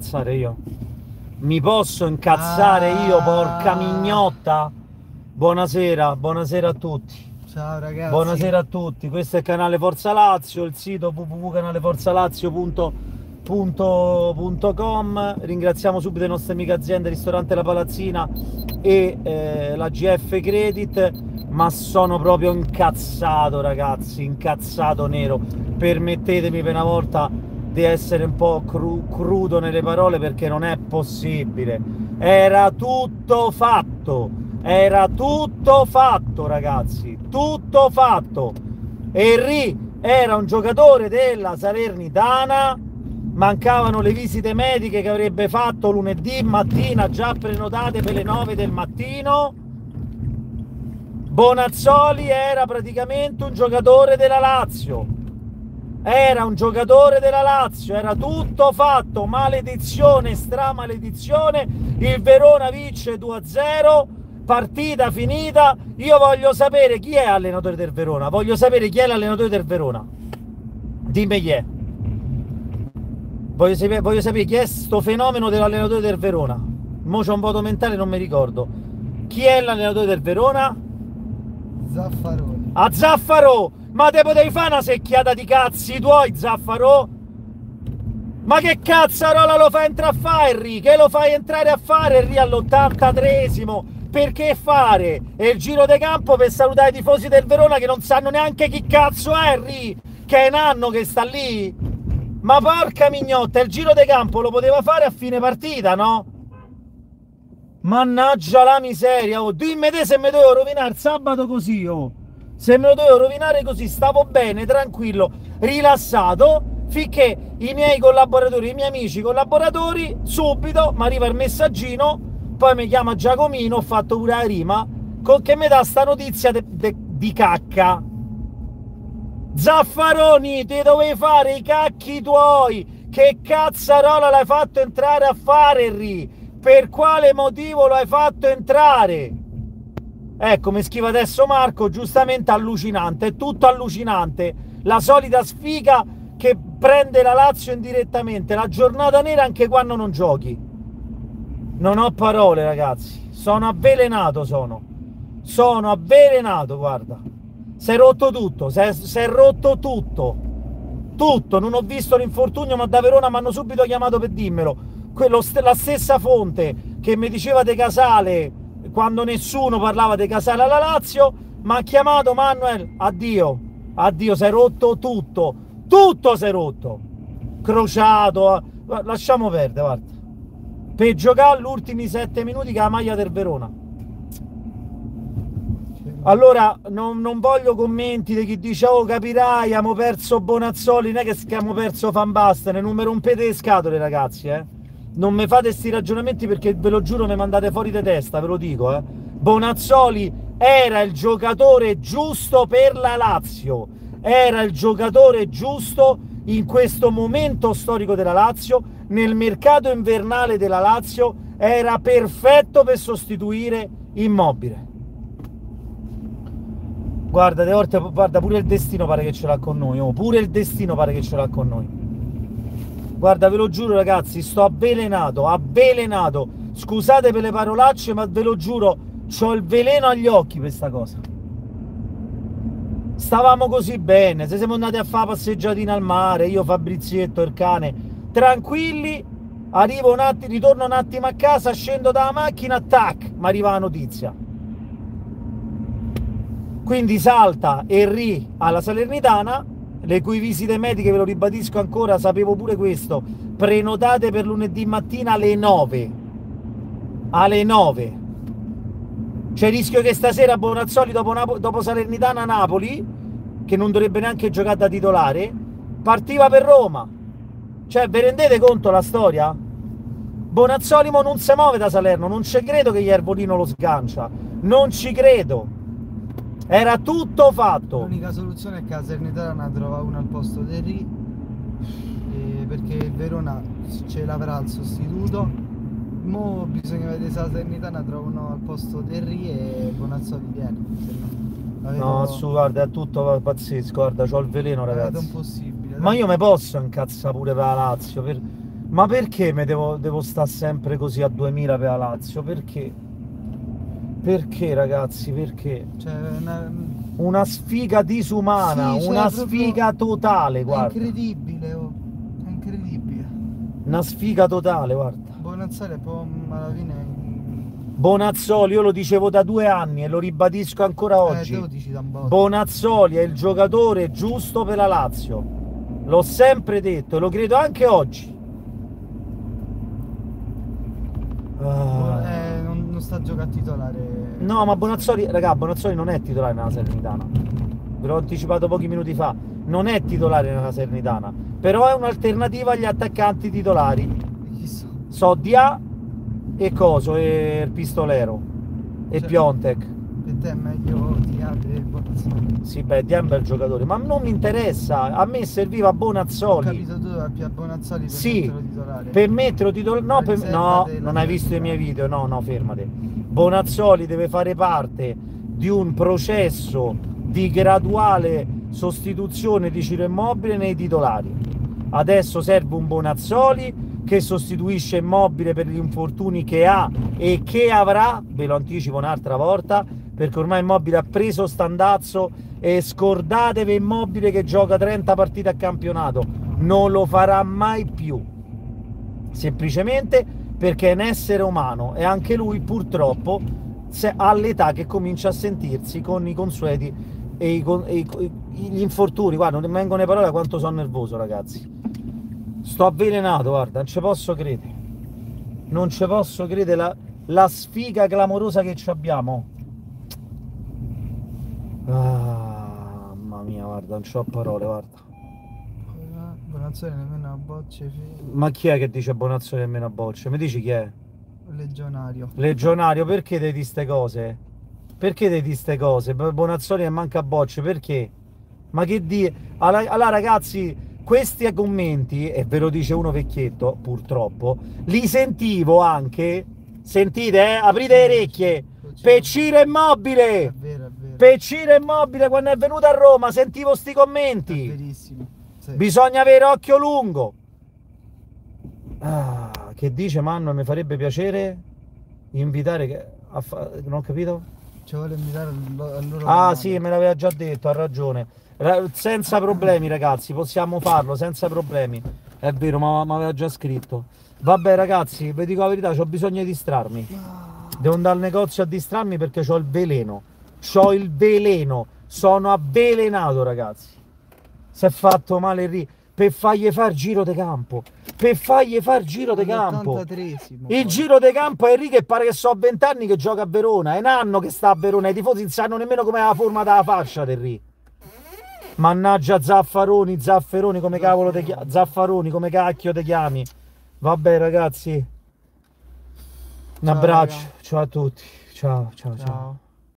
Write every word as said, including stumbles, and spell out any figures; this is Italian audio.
incazzare io? Mi posso incazzare Ah. io, porca mignotta? Buonasera, buonasera a tutti. Ciao ragazzi. Buonasera a tutti, questo è il canale Forza Lazio, il sito w w w punto canaleforzalazio punto com. Ringraziamo subito le nostre amiche aziende, ristorante La Palazzina e eh, la G F Credit, ma sono proprio incazzato ragazzi, incazzato nero. Permettetemi per una volta di essere un po' cru crudo nelle parole, perché non è possibile. Era tutto fatto. Era tutto fatto ragazzi, tutto fatto. Henry era un giocatore della Salernitana, mancavano le visite mediche che avrebbe fatto lunedì mattina, già prenotate per le nove del mattino. Bonazzoli era praticamente un giocatore della Lazio, era un giocatore della Lazio, era tutto fatto, maledizione, stramaledizione, il Verona vince due a zero. Partita finita. Io voglio sapere chi è allenatore del Verona. Voglio sapere chi è l'allenatore del Verona. Dimmi chi è. Voglio sapere, voglio sapere chi è sto fenomeno dell'allenatore del Verona. Mo c'ho un voto mentale, non mi ricordo. Chi è l'allenatore del Verona? Zaffaroni. A Zaffaro! Ma te potevi fare una secchiata di cazzi tuoi, Zaffaro? Ma che cazzarola lo fai entrare a fare, Henry? Che lo fai entrare a fare, Henry, all'ottantatreesimo? Perché fare? E il giro de campo per salutare i tifosi del Verona che non sanno neanche chi cazzo è, Henry, che è un anno che sta lì. Ma porca mignotta, il giro de campo lo poteva fare a fine partita, no? Mannaggia la miseria, oh, dimmi te se mi dovevo rovinare il sabato così, oh. Se me lo dovevo rovinare così, stavo bene, tranquillo, rilassato, finché i miei collaboratori, i miei amici collaboratori, subito mi arriva il messaggino. Poi mi chiama Giacomino, ho fatto pure la rima, con che mi dà sta notizia de, de, di cacca. Zaffaroni, ti dovevi fare i cacchi tuoi. Che cazzarola l'hai fatto entrare a fare, Henry? Per quale motivo lo hai fatto entrare? Ecco, mi scrive adesso Marco, giustamente allucinante, è tutto allucinante. La solita sfiga che prende la Lazio indirettamente, la giornata nera anche quando non giochi. Non ho parole ragazzi, sono avvelenato, sono sono avvelenato, guarda, si è rotto tutto, si è, si è rotto tutto tutto, non ho visto l'infortunio, ma da Verona mi hanno subito chiamato per dirmelo. Quello, la stessa fonte che mi diceva De Casale quando nessuno parlava di Casale alla Lazio mi ha chiamato: Manuel, addio, addio, si è rotto tutto, tutto si è rotto, crociato, lasciamo perdere, guarda. Per giocare gli ultimi sette minuti con la maglia del Verona. Allora non, non voglio commenti di chi dice: oh, capirai, abbiamo perso Bonazzoli. Non è che abbiamo perso Van Basten, non mi rompete le scatole ragazzi, eh. Non mi fate sti ragionamenti, perché ve lo giuro mi mandate fuori di testa, ve lo dico, eh. Bonazzoli era il giocatore giusto per la Lazio, era il giocatore giusto in questo momento storico della Lazio, nel mercato invernale della Lazio, era perfetto per sostituire Immobile. Guarda, de volte, guarda, pure il destino pare che ce l'ha con noi, oh, pure il destino pare che ce l'ha con noi. Guarda, ve lo giuro ragazzi, sto avvelenato, avvelenato. Scusate per le parolacce, ma ve lo giuro, c'ho il veleno agli occhi per sta cosa. Stavamo così bene, se siamo andati a fare passeggiatina al mare, io, Fabrizietto, il cane, tranquilli. Arrivo un attimo, ritorno un attimo a casa, scendo dalla macchina, tac, mi arriva la notizia. Quindi salta Henry alla Salernitana, le cui visite mediche, ve lo ribadisco ancora, sapevo pure questo, prenotate per lunedì mattina alle nove. Alle nove. C'è il rischio che stasera Bonazzoli dopo, Napo dopo Salernitana-Napoli, che non dovrebbe neanche giocare da titolare, partiva per Roma. Cioè, vi rendete conto la storia? Bonazzoli mo non si muove da Salerno, non ci credo che Iervolino lo sgancia, non ci credo. Era tutto fatto. L'unica soluzione è che la Salernitana trova uno al posto di Henry, eh, perché il Verona ce l'avrà il sostituto. Mo bisogna vedere se la Salernitana trova uno al posto di Henry e Bonazzoli viene. No, avevo... no, su, guarda, è tutto pazzesco, guarda, c'ho il veleno ragazzi. Impossibile. Ma io mi posso incazzare pure per la Lazio, per... Ma perché mi devo, devo stare sempre così a duemila per la Lazio? Perché? Perché ragazzi? Perché? Cioè, una... Una sfiga disumana, Sì, cioè, una proprio- sfiga totale, È guarda. incredibile, oh. È incredibile. Una sfiga totale, guarda. Bonazzoli è proprio alla fine... Bonazzoli, io lo dicevo da due anni e lo ribadisco ancora Eh, oggi. te lo dici da un botto. Bonazzoli è il giocatore giusto per la Lazio. L'ho sempre detto e lo credo anche oggi. Bo- Ah. eh, non, non sta a giocare a titolare. No, ma Bonazzoli, raga, Bonazzoli non è titolare nella Salernitana. Ve l'ho anticipato pochi minuti fa. Non è titolare nella Salernitana. Però è un'alternativa agli attaccanti titolari. Chi so? So Dia e Coso e il Pistolero e Cioè, Piontek. Per te è meglio Diaby e Bonazzoli. Sì, beh, Dia è un bel giocatore, ma non mi interessa. A me serviva Ho Bonazzoli. capito, tu vai più a Bonazzoli per Sì, metterlo titolare. per metterlo titolare. No, La per... riserva no, della non hai visto i Salernitana. miei video. No, no, fermate. Bonazzoli deve fare parte di un processo di graduale sostituzione di Ciro Immobile nei titolari. Adesso serve un Bonazzoli che sostituisce Immobile per gli infortuni che ha e che avrà, ve lo anticipo un'altra volta, perché ormai Immobile ha preso standazzo e scordatevi Immobile che gioca trenta partite a campionato, non lo farà mai più, semplicemente perché è un essere umano e anche lui purtroppo ha l'età che comincia a sentirsi con i consueti e, i, e i, gli infortuni. Guarda, non mi vengono le parole quanto sono nervoso, ragazzi. Sto avvelenato, guarda, non ci posso credere. Non ci posso credere la, la sfiga clamorosa che ci abbiamo. Ah, mamma mia, guarda, non c'ho parole, guarda. Bonazzoli nemmeno a bocce. Ma chi è che dice Bonazzoli nemmeno a bocce? Mi dici chi è? Legionario. Legionario, perché devi dire ste cose? Perché devi dire ste cose? Bonazzoli e manca a bocce, perché? Ma che dire? Allora, allora ragazzi, questi commenti, e ve lo dice uno vecchietto, purtroppo, li sentivo anche, sentite, eh? Aprite le orecchie, per Ciro Immobile! È vero, è vero. Per Ciro Immobile quando è venuto a Roma, sentivo sti commenti. È verissimo. Sì. Bisogna avere occhio lungo. Ah, che dice Manno, mi farebbe piacere invitare che a fa... non ho capito? Ci vuole invitare al loro Ah canale. sì, me l'aveva già detto, ha ragione. Ra- senza problemi ragazzi, possiamo farlo senza problemi. È vero, ma mi aveva già scritto. Vabbè ragazzi, vi dico la verità, ho bisogno di distrarmi. Devo andare al negozio a distrarmi perché ho il veleno. C'ho il veleno. Sono avvelenato ragazzi. Si è fatto male il per fargli far giro di campo, per fargli far giro di campo. Il giro di campo è Enrico che pare che so a vent'anni che gioca a Verona, è un anno che sta a Verona, i tifosi non sanno nemmeno come è la forma della faccia del Ri. Mannaggia Zaffaroni, Zafferoni, come cavolo te chiami, Zaffaroni, come cacchio te chiami. Vabbè ragazzi, un Ciao, abbraccio, raga. ciao a tutti, ciao ciao ciao. Ciao.